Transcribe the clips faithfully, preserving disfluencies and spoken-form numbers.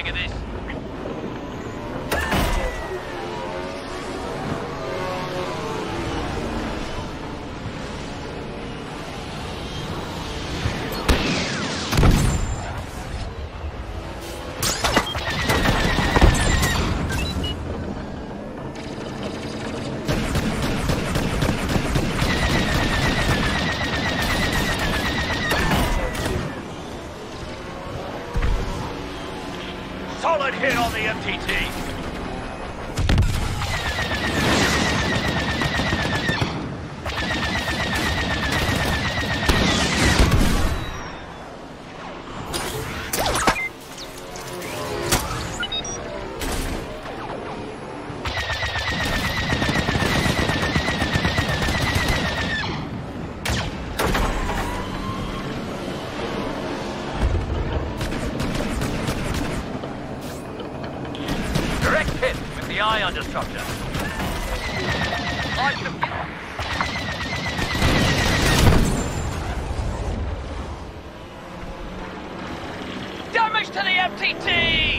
hang of this. Solid hit on the M T T. The ion disruptor. Like the... Damage to the M T T!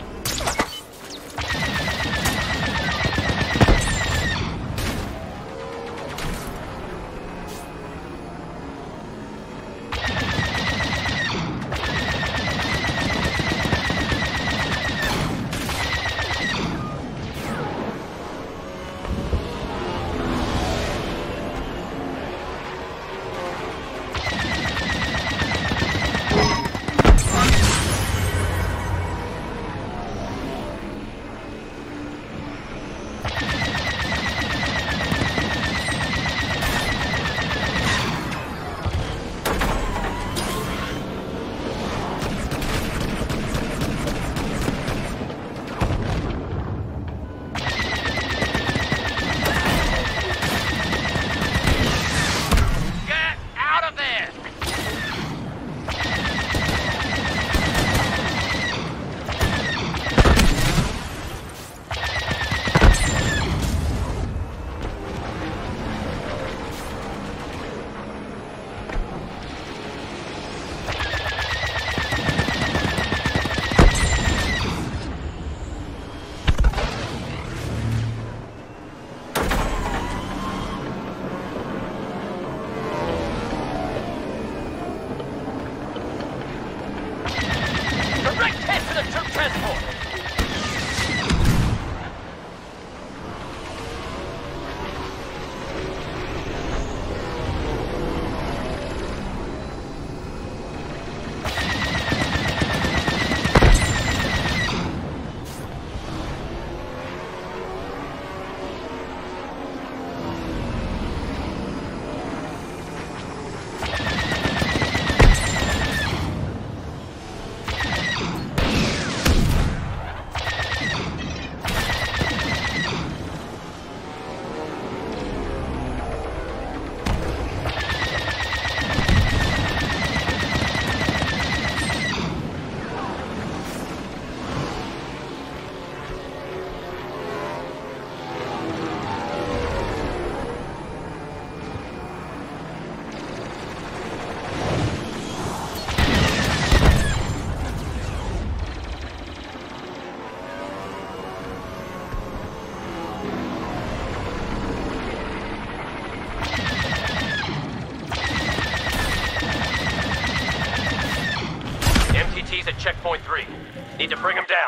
Direct hit to the troop transport! He's at checkpoint three. Need to bring him down.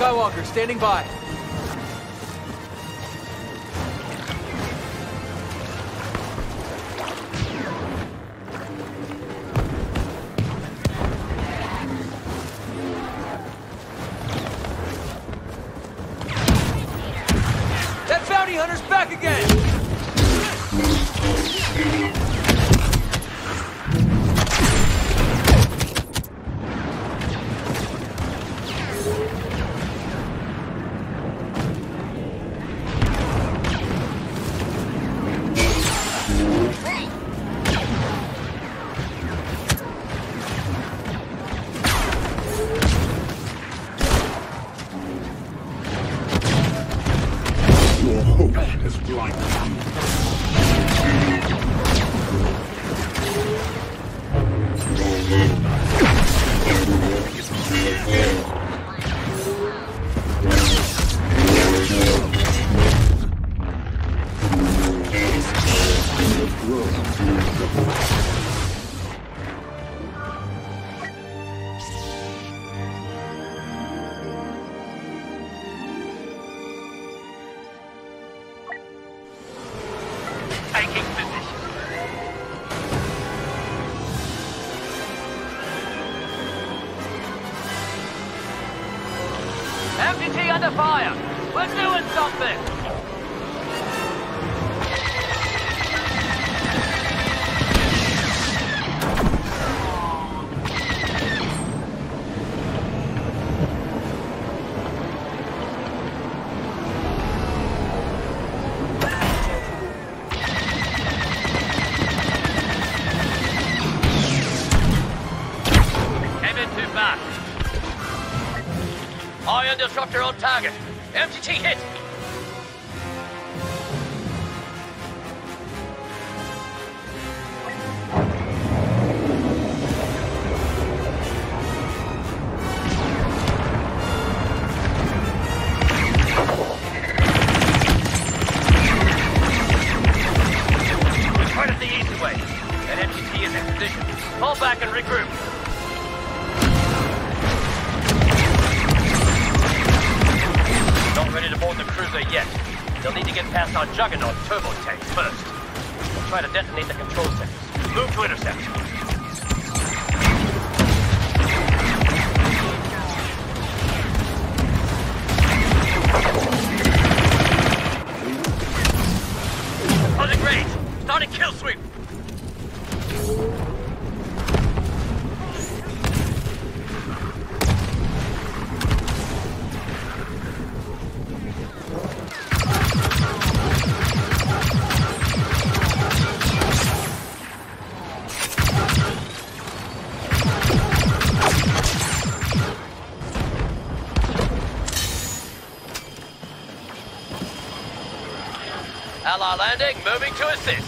Skywalker, standing by. That bounty hunter's back again! Taking position. M P T under fire. We're doing something. Ion disruptor on target. M T T hit. We're trying it the easy way. That M T T is in position. Fall back and regroup. Not ready to board the cruiser yet. They'll need to get past our Juggernaut turbo tank first. We'll try to detonate the control centers. Move to intercept. Closing range. Starting kill sweep. Ally landing, moving to assist.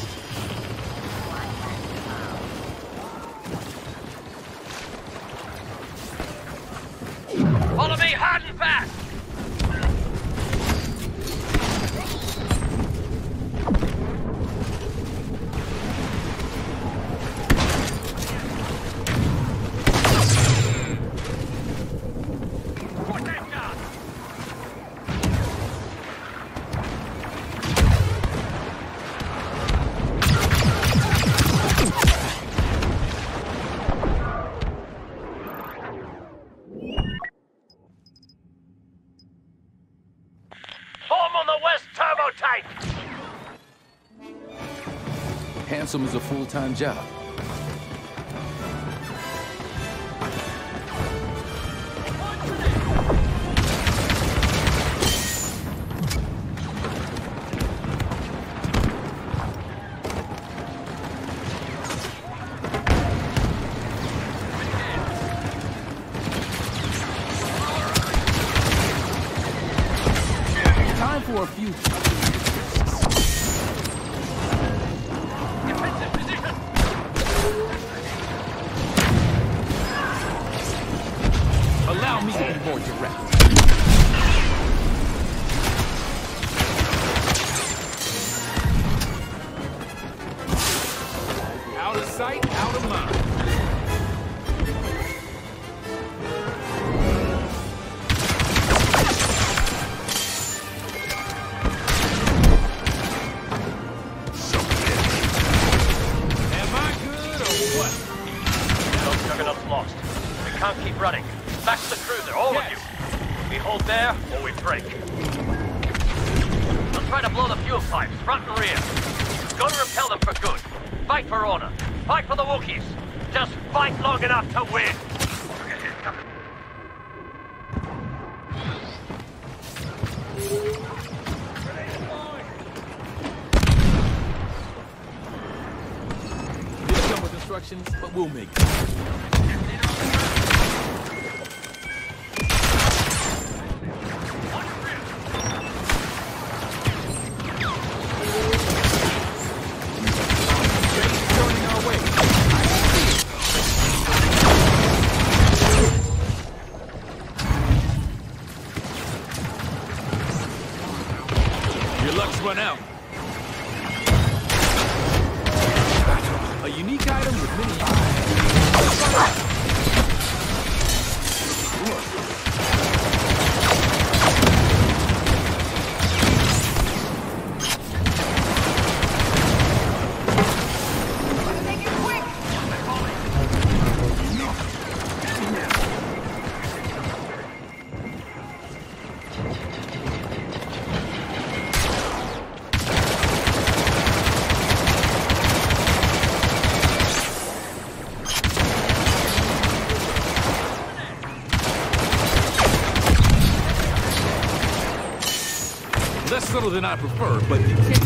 Follow me hard and fast. Handsome is a full-time job. Time for a few... Allow me to be more direct. Out of sight, out of mind. there, or we break. They'll try to blow the fuel pipes, front and rear. Go to repel them for good. Fight for honor. Fight for the Wookiees. Just fight long enough to win. Didn't come with instructions, but we'll make it. Run out. A unique item with many Make it quick! less subtle than I prefer, but you can't.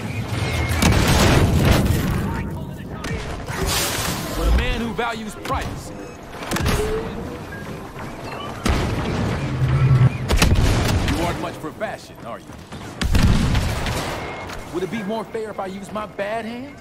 For a man who values privacy. You aren't much for fashion, are you? Would it be more fair if I used my bad hand?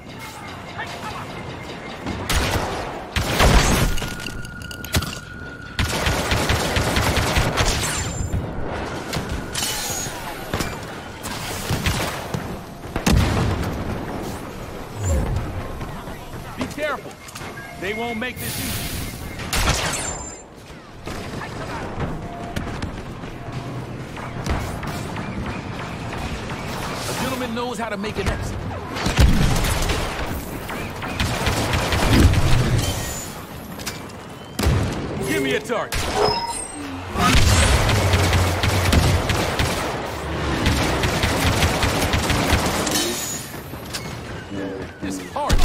Careful. They won't make this easy. A gentleman knows how to make an exit. Give me a target. This is hard.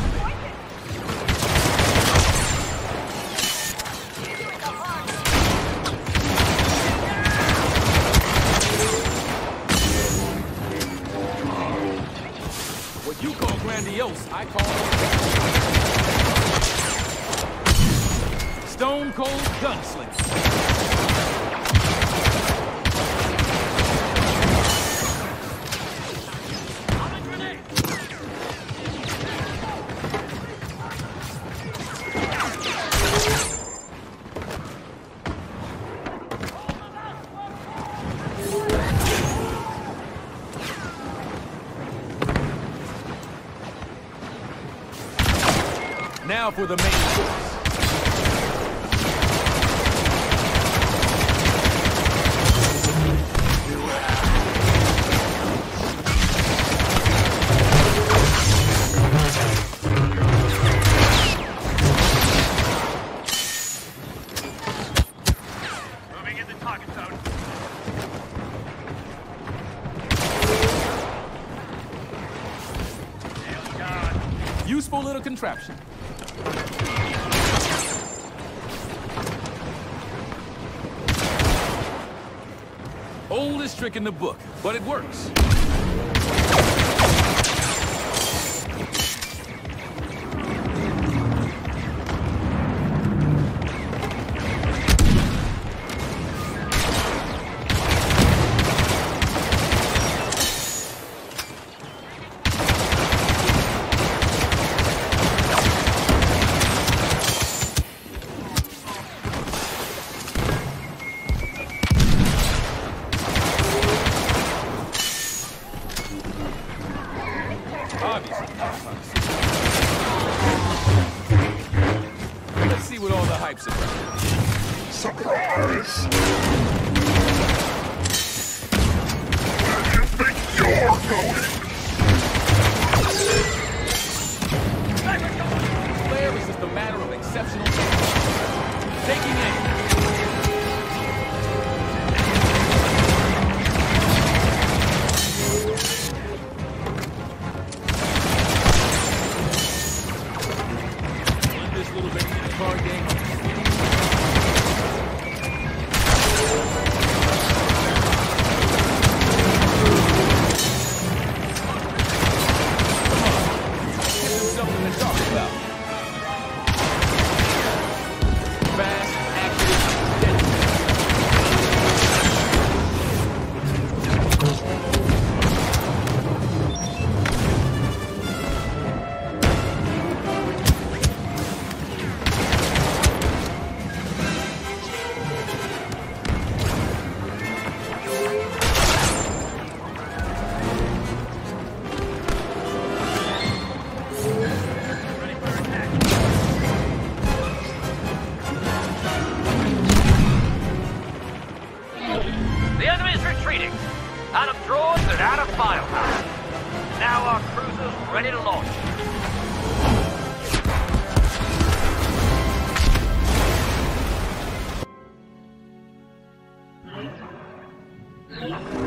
What you call grandiose, I call stone cold gunslinger. Now for the main course. Moving in the target zone. Useful little contraption. Oldest trick in the book, but it works. Let's see what all the hype's about. Surprise! Where do you think you're going? Flare is just a matter of exceptional taking aim. Out of droids and out of firepower. Now our cruiser's ready to launch. Yeah.